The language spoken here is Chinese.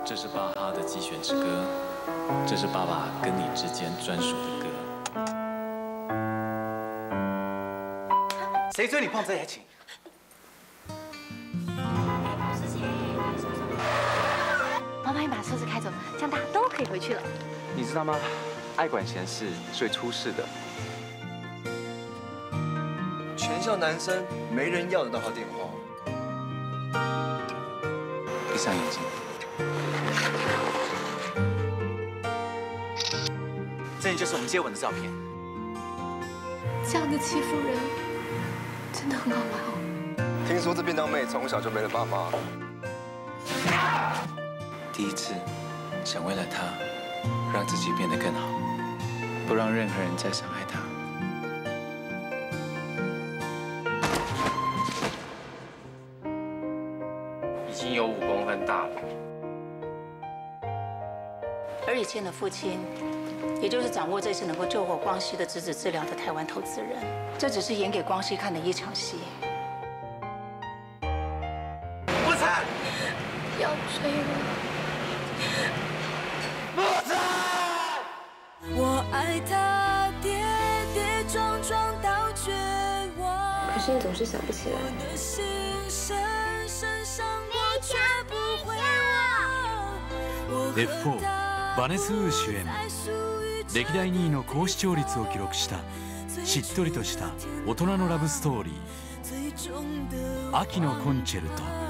这是巴哈的《鸡犬之歌》，这是爸爸跟你之间专属的歌。 谁准你碰这些琴？ 妈妈，你把车子开走，这样大家都可以回去了。 你知道吗？爱管闲事是会出事的。 全校男生没人要得到他电话。 闭上眼睛。 这就是我们接吻的照片。 这样的欺负人，真的很好玩哦。 听说这便当妹从小就没了爸妈。 第一次，想为了他，让自己变得更好，不让任何人再伤害他。 已经有5公分大了。 而以倩的父亲，也就是掌握这次能够救活光熙的质子治疗的台湾投资人，这只是演给光熙看的一场戏。 不成， 要追了。 不成。 我爱他，跌跌撞撞到绝望。 可是你总是想不起来。 我的心深深伤过，却不会忘。 レッフォー、バネス・ウー主演、歴代2位の高視聴率を記録したしっとりとした大人のラブストーリー「秋のコンチェルト」。